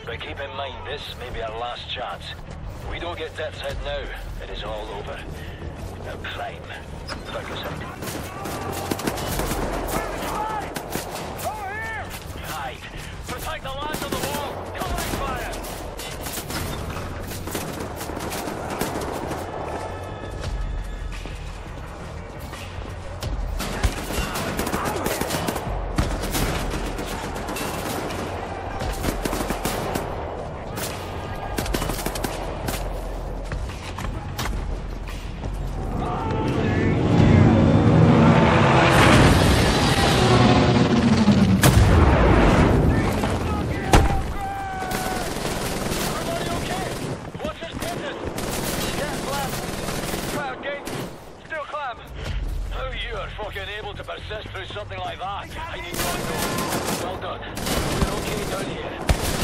But keep in mind, this may be our last chance. If we don't get Death's Head now, it is all over. Now climb. Back aside. Over here! Hide. Protect the lads on the wall. Covering fire! Something like that. I need not know. Well done. We're okay down here.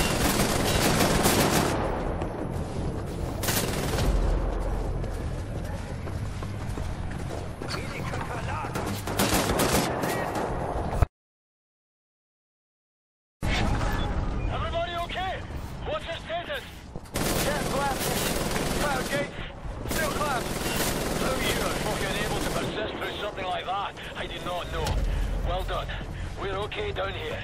Everybody okay? What's the status? Jet blasted. Fire gates. Still clamped. How you are fucking able to persist through something like that? I do not know. Well done. We're okay down here.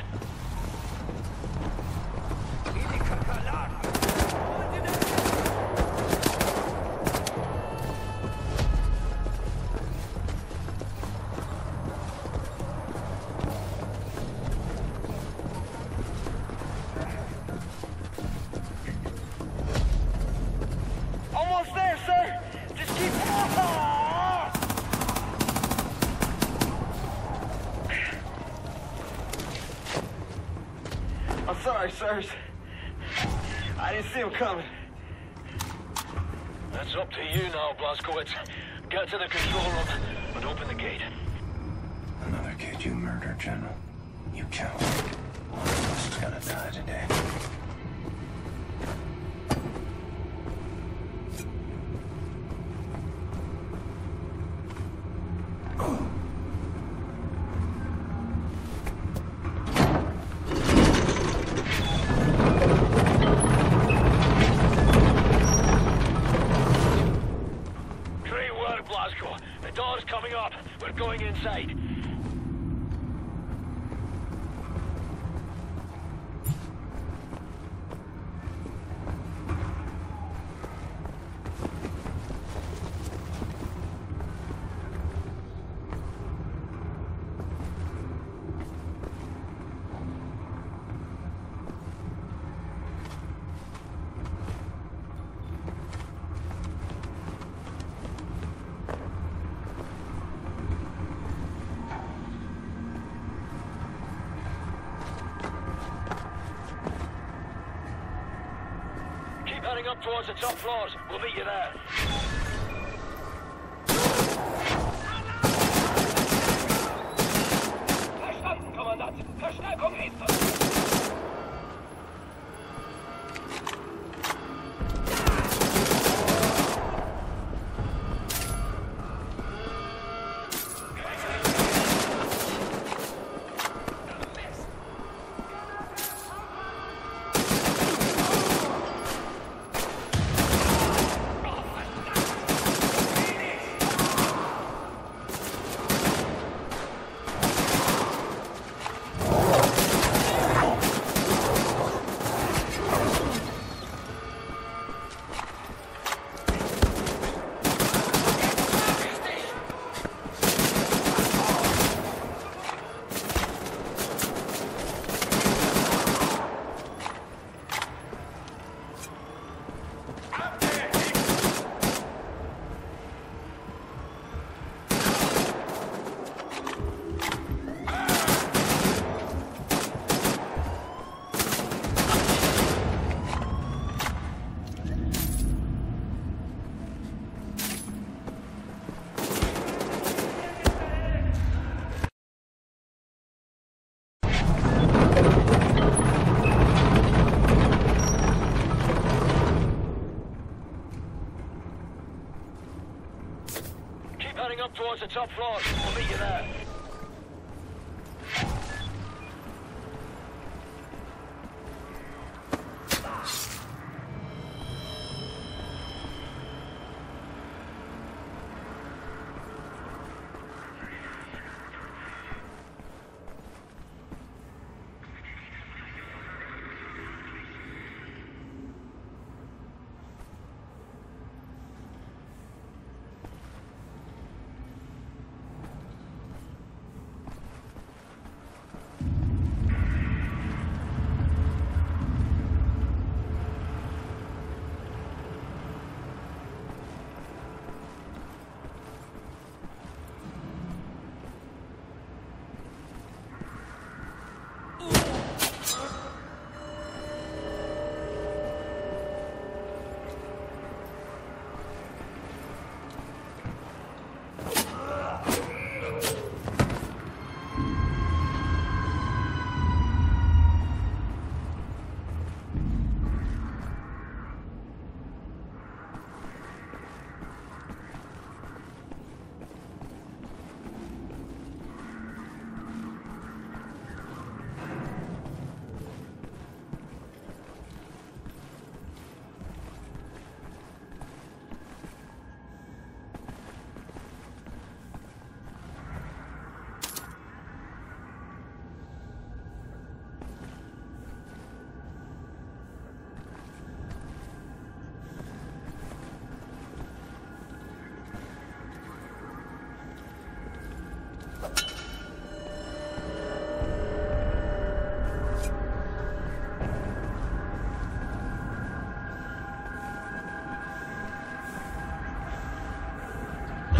Almost there, sir! Just keep... I'm sorry, sirs. I didn't see him coming. That's up to you now, Blazkowicz. Get to the control room and open the gate. Another kid you murdered, General. You coward. One of us is gonna die today. The door's coming up. We're going inside. Heading up towards the top floors. We'll meet you there. Verstanden, Kommandant. Verstärkung ist... Heading up towards the top floors. We'll meet you there.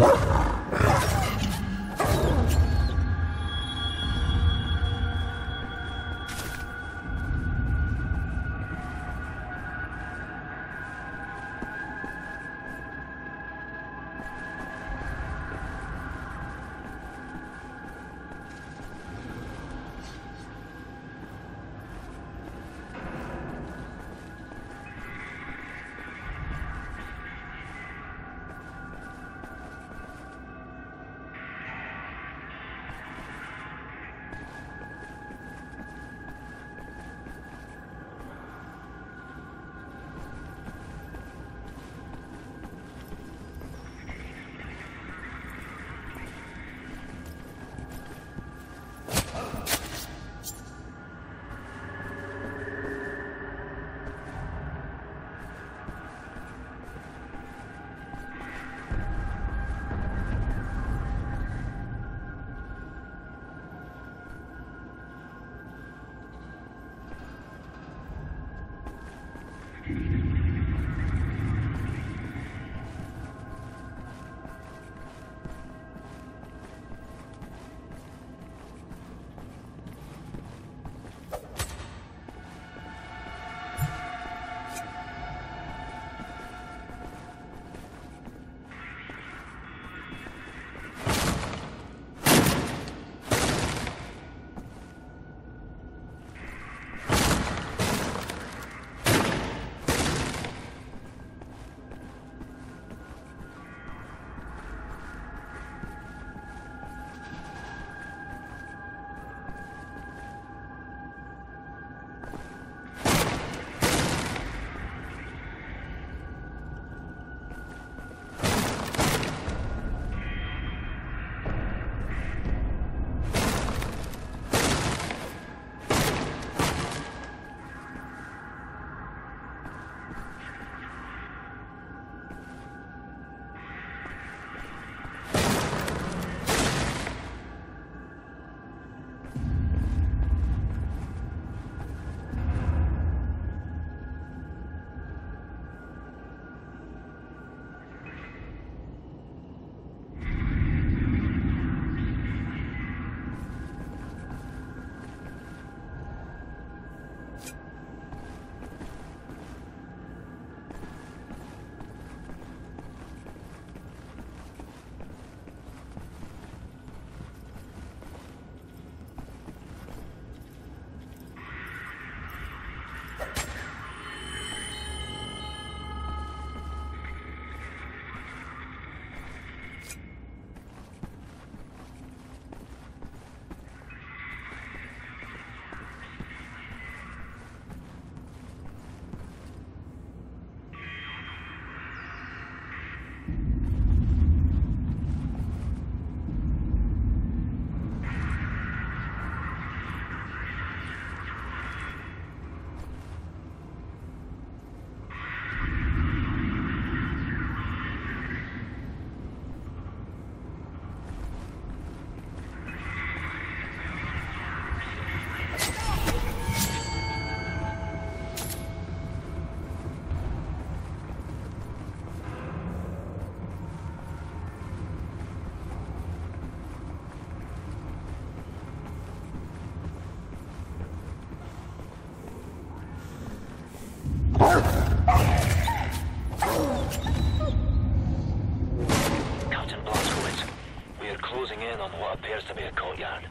appears to be a courtyard.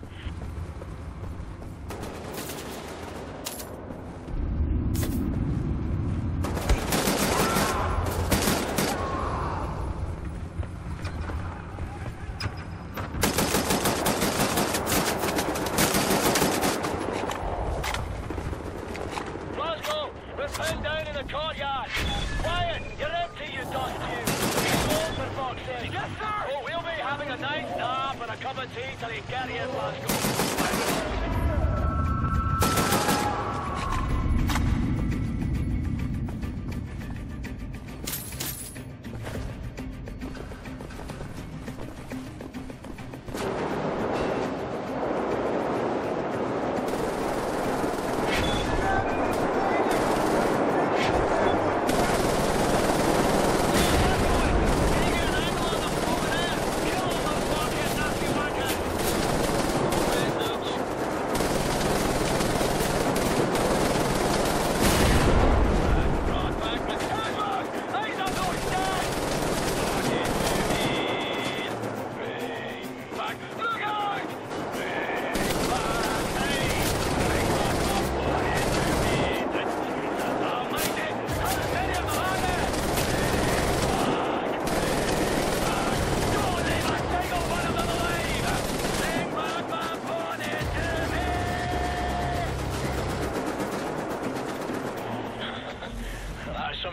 Glasgow, we're pinned down in the courtyard. Quiet, you're empty, you dust you. Hold for fuck's sake. Yes, sir. Oh, we'll be having a nice nap and a cup of tea till you get here, Glasgow.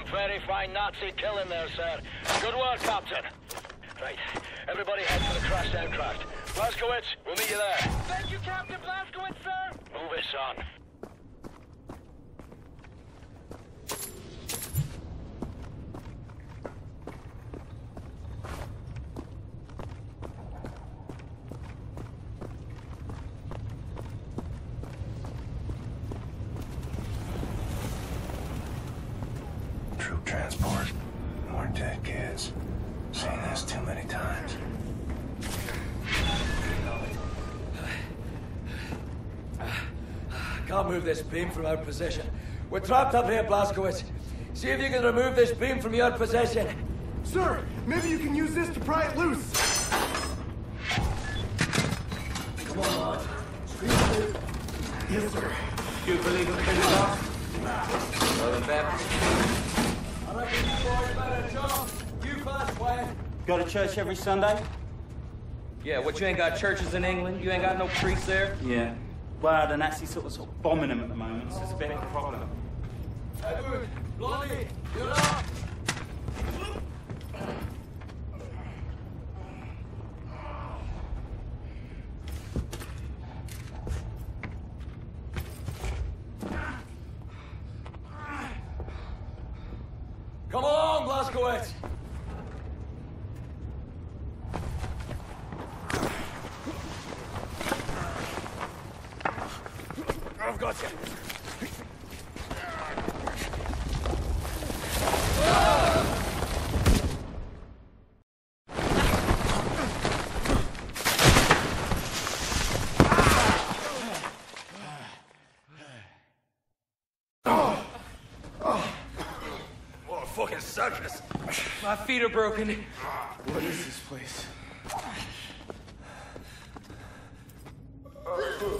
Very fine Nazi killing there, sir. Good work, Captain. Right, everybody head for the crashed aircraft. Blazkowicz, we'll meet you there. Thank you, Captain Blazkowicz, sir! Move it, son. Troop transport. More dead kids. Seen this too many times. Can't move this beam from our position. We're trapped up here, Blazkowicz. See if you can remove this beam from your possession. Sir, maybe you can use this to pry it loose. Come on, lad. Scream through. Yes, sir. You believe in big enough? Well, then, Ben. I reckon you boys better jump. You fast way. Go to church every Sunday? Yeah, what, you ain't got churches in England? You ain't got no priests there? Yeah. Well, the Nazis sort of bombing them at the moment, so it's a bit of a problem. Edward, Blondie, you're up. Come along, Blazkowicz. I've got you. What a fucking circus. My feet are broken. What is this place?